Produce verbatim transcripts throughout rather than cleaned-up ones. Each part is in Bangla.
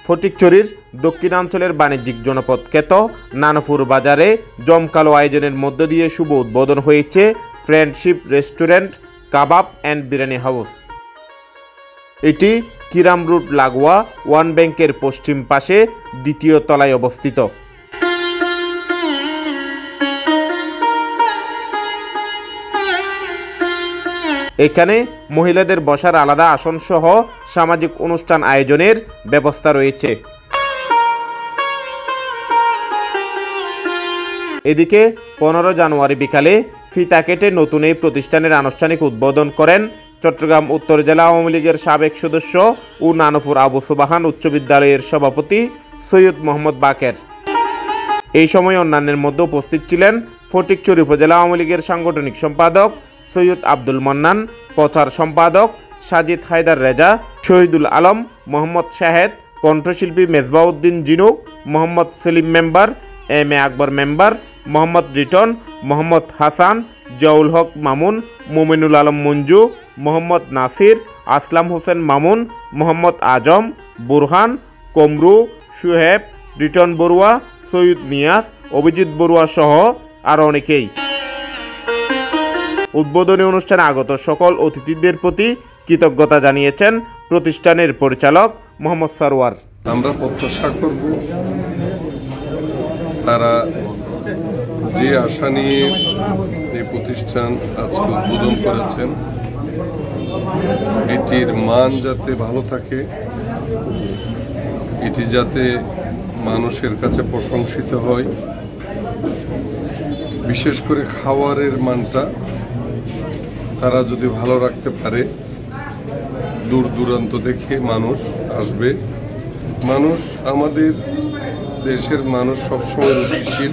ফটিকছড়ির দক্ষিণাঞ্চলের বাণিজ্যিক জনপদ খ্যাত নানপুর বাজারে জমকালো আয়োজনের মধ্য দিয়ে শুভ উদ্বোধন হয়েছে friendship restaurant, kebab and biryani house. এটি কিরাম রোড লাগোয়া ওয়ান ব্যাংকের পশ্চিম পাশে দ্বিতীয় তলায় অবস্থিত। এখানে মহিলাদের বসার আলাদা আসন সহ সামাজিক অনুষ্ঠান আয়োজনের ব্যবস্থা রয়েছে। এদিকে পনেরো জানুয়ারি বিকালে ফিতা কেটে নতুন এই প্রতিষ্ঠানের আনুষ্ঠানিক উদ্বোধন করেন চট্টগ্রাম উত্তর জেলা আওয়ামী লীগের সাবেক সদস্য ও নানপুর আবু সুবহান উচ্চ বিদ্যালয়ের সভাপতি সৈয়দ মোহাম্মদ বাকের। এই সময় অন্যান্যের মধ্যে উপস্থিত ছিলেন ফটিকছড়ি উপজেলা আওয়ামী লীগের সাংগঠনিক সম্পাদক সৈয়দ আব্দুল মান্নান, প্রচার সম্পাদক সাজিদ হায়দার রেজা, শহীদুল আলম, মোহাম্মদ শাহেদ, কণ্ঠশিল্পী Mezbauddin Jinuk, Mohammad Selim member, M A Akbar member, Mohammad Riton, Mohammad Hasan, Ziaul Haque Mamun, Mominul Alam Manju, Mohammad Nasir, Aslam Hossain Mamun, Mohammad Azam, Burhan, Kamru, Suheb, Riton Barua, Syed Niaz, Abhijit Barua সহ আরও অনেকেই। উদ্বোধনী অনুষ্ঠানে আগত সকল অতিথিদের প্রতি কৃতজ্ঞতা জানিয়েছেন প্রতিষ্ঠানের পরিচালক মোহাম্মদ সরওয়ার। আমরা প্রত্যাশা করব তারা যে আশা নিয়ে এই প্রতিষ্ঠান আজকে উদ্বোধন করেছেন এটির মান যাতে ভালো থাকে, এটি যাতে মানুষের কাছে প্রশংসিত হয়, বিশেষ করে খাবারের মানটা তারা যদি ভালো রাখতে পারে, দূর দূরান্ত থেকে মানুষ আসবে। মানুষ, আমাদের দেশের মানুষ সবসময় রুচিশীল,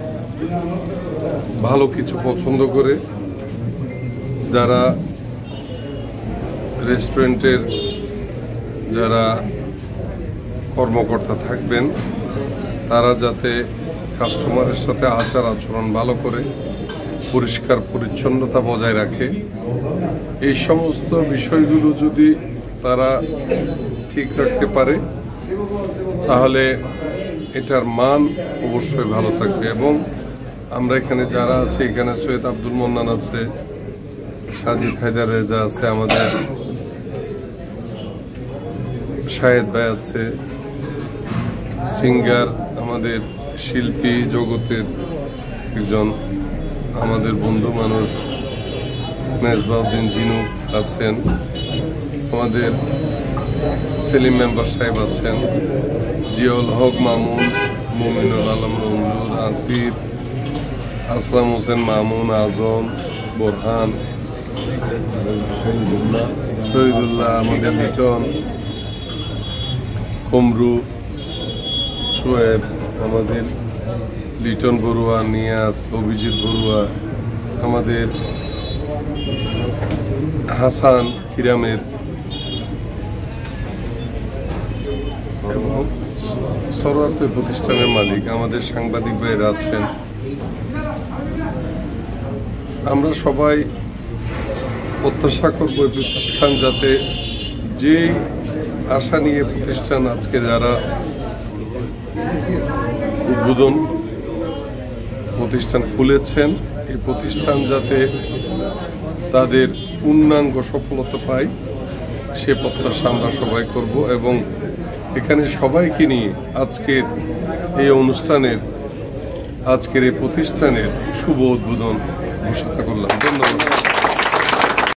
ভালো কিছু পছন্দ করে। যারা রেস্টুরেন্টের যারা কর্মকর্তা থাকবেন তারা যাতে কাস্টমারের সাথে আচার আচরণ ভালো করে, পরিষ্কার পরিচ্ছন্নতা বজায় রাখে, এই সমস্ত বিষয়গুলো যদি তারা ঠিক রাখতে পারে তাহলে এটার মান অবশ্যই ভালো থাকবে। এবং আমরা এখানে যারা আছে, এখানে সৈয়দ আব্দুল মান্নান আছে, সাজিদ হায়দার রেজা আছে, আমাদের শাহেদ ভাই আছে, সিঙ্গার, আমাদের শিল্পী জগতের একজন আমাদের বন্ধু মানুষ মেজবাউদ্দিন জিনুক আছেন, আমাদের সেলিম মেম্বার সাহেব আছেন, জিয়াউল হক মামুন, মুমিনুল আলম রঞ্জুর, আসিফ, আসলাম হোসেন মামুন, আজম, বোরহান, শহীদুল্লাহ, আমাদের লিটন, কমরু, সোয়েব, আমাদের লিটন বড়ুয়া, নিয়াজ, অভিজিৎ বড়ুয়া, আমাদের হাসান কিরামের, সরওয়ার তো প্রতিষ্ঠানের মালিক, আমাদের সাংবাদিক ভাইরা আছেন। আমরা সবাই প্রত্যাশা করব এই প্রতিষ্ঠান যাতে, যে আশা নিয়ে প্রতিষ্ঠান আজকে যারা উদ্বোধন প্রতিষ্ঠান খুলেছেন, এই প্রতিষ্ঠান যাতে তাদের পূর্ণাঙ্গ সফলতা পায় সে প্রত্যাশা আমরা সবাই করব। এবং এখানে সবাইকে নিয়ে আজকের এই অনুষ্ঠানের, আজকের এই প্রতিষ্ঠানের শুভ উদ্বোধন ঘোষণা করলাম। ধন্যবাদ।